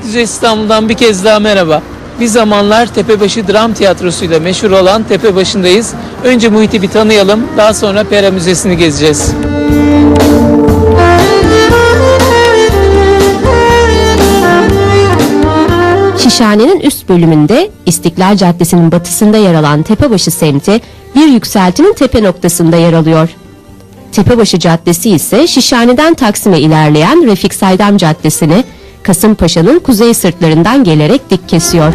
Güzel İstanbul'dan bir kez daha merhaba. Bir zamanlar Tepebaşı Dram Tiyatrosu'yla meşhur olan Tepebaşı'ndayız. Önce muhiti bir tanıyalım, daha sonra Pera Müzesi'ni gezeceğiz. Şişhane'nin üst bölümünde İstiklal Caddesi'nin batısında yer alan Tepebaşı semti bir yükseltinin tepe noktasında yer alıyor. Tepebaşı Caddesi ise Şişhane'den Taksim'e ilerleyen Refik Saydam Caddesi'ni Kasımpaşa'nın kuzey sırtlarından gelerek dik kesiyor.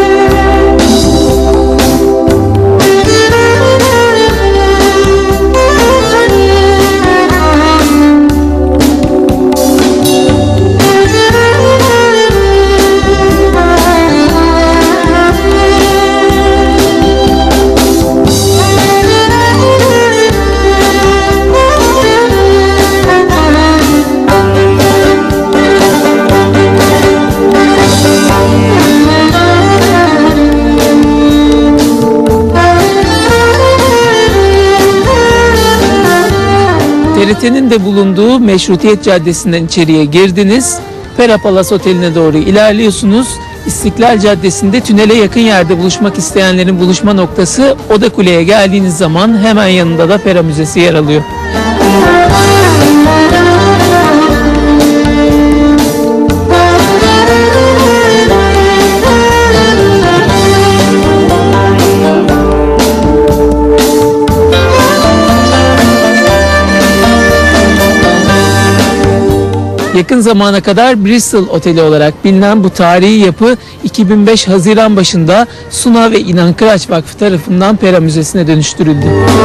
TRT'nin de bulunduğu Meşrutiyet Caddesi'nden içeriye girdiniz. Pera Palace Oteli'ne doğru ilerliyorsunuz. İstiklal Caddesi'nde tünele yakın yerde buluşmak isteyenlerin buluşma noktası Oda Kule'ye geldiğiniz zaman hemen yanında da Pera Müzesi yer alıyor. Yakın zamana kadar Bristol Oteli olarak bilinen bu tarihi yapı 2005 Haziran başında Suna ve İnan Kıraç Vakfı tarafından Pera Müzesi'ne dönüştürüldü.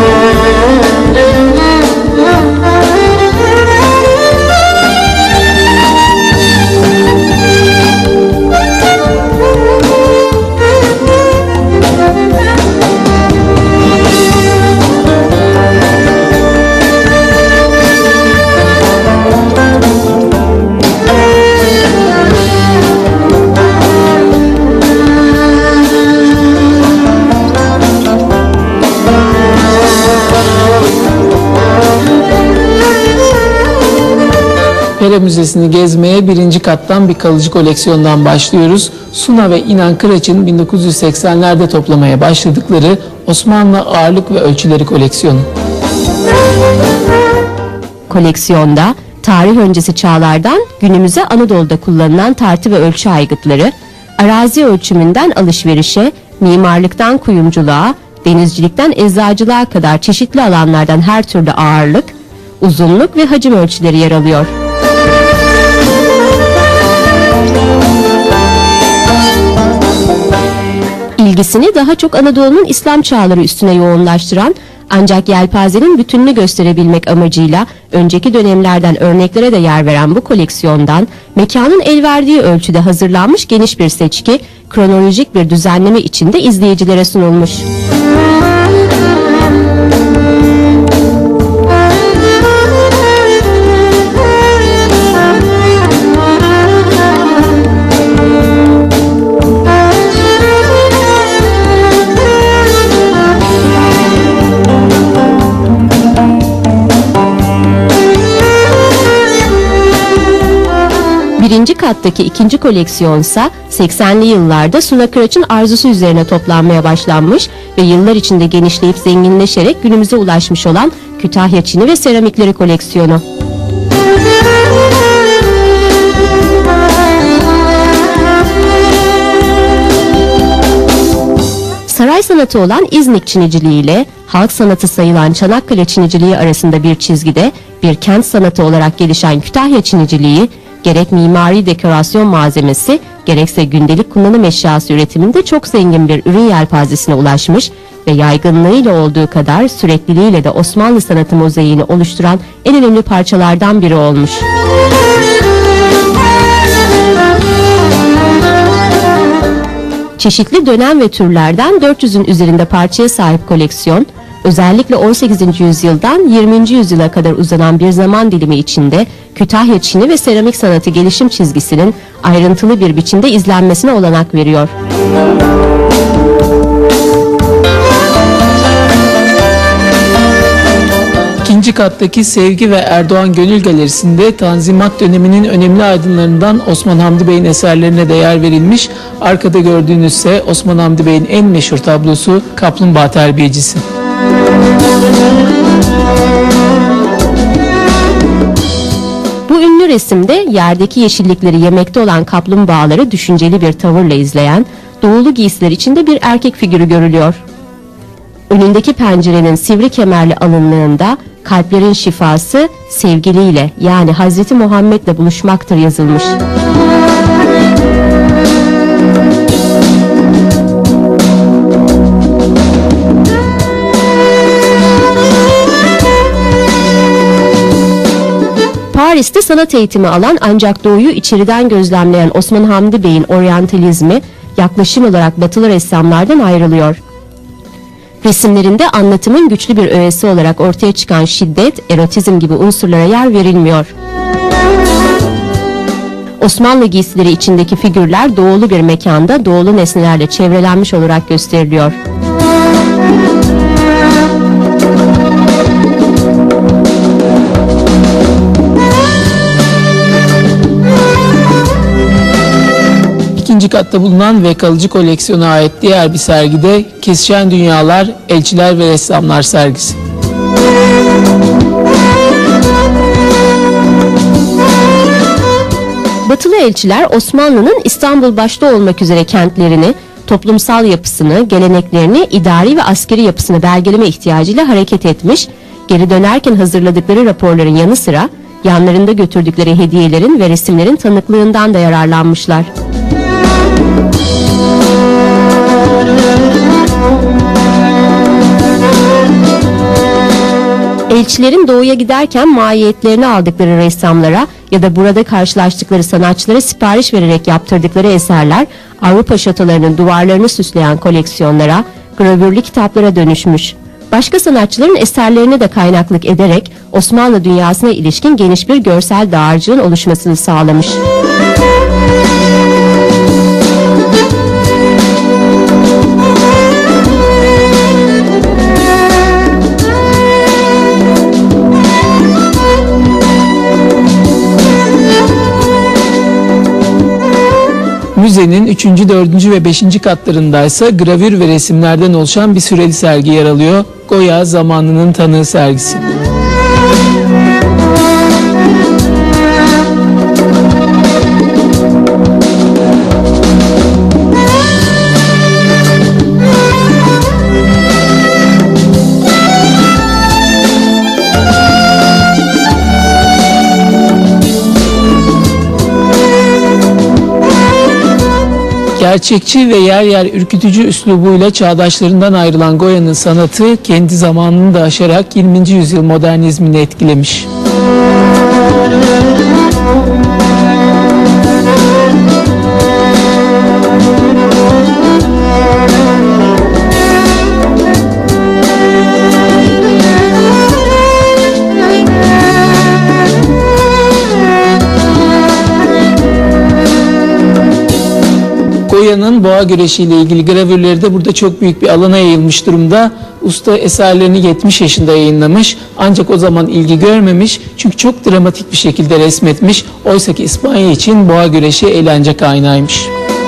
Pera Müzesi'ni gezmeye birinci kattan bir kalıcı koleksiyondan başlıyoruz. Suna ve İnan Kıraç'ın 1980'lerde toplamaya başladıkları Osmanlı ağırlık ve ölçüleri koleksiyonu. Koleksiyonda tarih öncesi çağlardan günümüze Anadolu'da kullanılan tartı ve ölçü aygıtları, arazi ölçümünden alışverişe, mimarlıktan kuyumculuğa, denizcilikten eczacılığa kadar çeşitli alanlardan her türlü ağırlık, uzunluk ve hacim ölçüleri yer alıyor. İlgisini daha çok Anadolu'nun İslam çağları üstüne yoğunlaştıran ancak yelpazenin bütününü gösterebilmek amacıyla önceki dönemlerden örneklere de yer veren bu koleksiyondan mekanın el verdiği ölçüde hazırlanmış geniş bir seçki kronolojik bir düzenleme içinde izleyicilere sunulmuş. Birinci kattaki ikinci koleksiyonsa 80'li yıllarda Suna Kıraç'ın arzusu üzerine toplanmaya başlanmış ve yıllar içinde genişleyip zenginleşerek günümüze ulaşmış olan Kütahya çini ve seramikleri koleksiyonu. Saray sanatı olan İznik çiniciliği ile halk sanatı sayılan Çanakkale çiniciliği arasında bir çizgide bir kent sanatı olarak gelişen Kütahya çiniciliği, gerek mimari dekorasyon malzemesi, gerekse gündelik kullanım eşyası üretiminde çok zengin bir ürün yelpazesine ulaşmış ve yaygınlığıyla olduğu kadar sürekliliğiyle de Osmanlı sanatı mozaiğini oluşturan en önemli parçalardan biri olmuş. Çeşitli dönem ve türlerden 400'ün üzerinde parçaya sahip koleksiyon, özellikle 18. yüzyıldan 20. yüzyıla kadar uzanan bir zaman dilimi içinde Kütahya çini ve seramik sanatı gelişim çizgisinin ayrıntılı bir biçimde izlenmesine olanak veriyor. İkinci kattaki Sevgi ve Erdoğan Gönül Galerisi'nde Tanzimat döneminin önemli aydınlarından Osman Hamdi Bey'in eserlerine de yer verilmiş. Arkada gördüğünüzse Osman Hamdi Bey'in en meşhur tablosu Kaplumbağa Terbiyecisi. Bu ünlü resimde yerdeki yeşillikleri yemekte olan kaplumbağaları düşünceli bir tavırla izleyen, doğulu giysiler içinde bir erkek figürü görülüyor. Önündeki pencerenin sivri kemerli alınlığında kalplerin şifası sevgiliyle yani Hazreti Muhammed'le buluşmaktır yazılmış. Paris'te sanat eğitimi alan ancak doğuyu içeriden gözlemleyen Osman Hamdi Bey'in oryantalizmi yaklaşım olarak batılı ressamlardan ayrılıyor. Resimlerinde anlatımın güçlü bir öğesi olarak ortaya çıkan şiddet, erotizm gibi unsurlara yer verilmiyor. Osmanlı giysileri içindeki figürler doğulu bir mekanda doğulu nesnelerle çevrelenmiş olarak gösteriliyor. İkinci katta bulunan ve kalıcı koleksiyona ait diğer bir sergide Kesişen Dünyalar, Elçiler ve Ressamlar sergisi. Batılı elçiler Osmanlı'nın İstanbul başta olmak üzere kentlerini, toplumsal yapısını, geleneklerini, idari ve askeri yapısını belgeleme ihtiyacıyla hareket etmiş, geri dönerken hazırladıkları raporların yanı sıra yanlarında götürdükleri hediyelerin ve resimlerin tanıklığından da yararlanmışlar. Elçilerin doğuya giderken mahiyetlerini aldıkları ressamlara ya da burada karşılaştıkları sanatçılara sipariş vererek yaptırdıkları eserler Avrupa şatolarının duvarlarını süsleyen koleksiyonlara, gravürlü kitaplara dönüşmüş. Başka sanatçıların eserlerini de kaynaklık ederek Osmanlı dünyasına ilişkin geniş bir görsel dağarcığın oluşmasını sağlamış. Müzenin 3., 4. ve 5. katlarındaysa gravür ve resimlerden oluşan bir süreli sergi yer alıyor. Goya Zamanının Tanığı sergisi. Gerçekçi ve yer yer ürkütücü üslubuyla çağdaşlarından ayrılan Goya'nın sanatı kendi zamanını da aşarak 20. yüzyıl modernizmini etkilemiş. Goya'nın boğa güreşiyle ilgili gravürleri de burada çok büyük bir alana yayılmış durumda. Usta eserlerini 70 yaşında yayınlamış ancak o zaman ilgi görmemiş çünkü çok dramatik bir şekilde resmetmiş. Oysa ki İspanya için boğa güreşi eğlence kaynağıymış.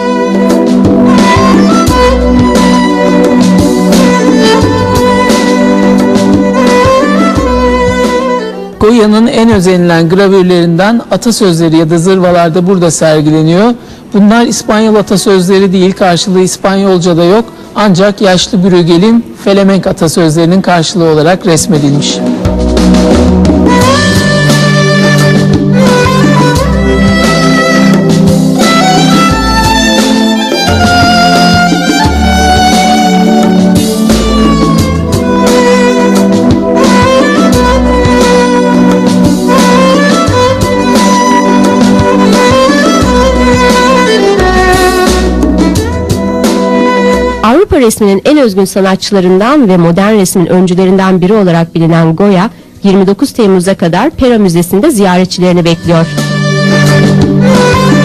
Goya'nın en özenilen gravürlerinden atasözleri ya da zırvalar da burada sergileniyor. Bunlar İspanyol atasözleri değil, karşılığı İspanyolca'da yok. Ancak yaşlı Brügel'in Felemenk atasözlerinin karşılığı olarak resmedilmiş. Avrupa resminin en özgün sanatçılarından ve modern resmin öncülerinden biri olarak bilinen Goya, 29 Temmuz'a kadar Pera Müzesi'nde ziyaretçilerini bekliyor.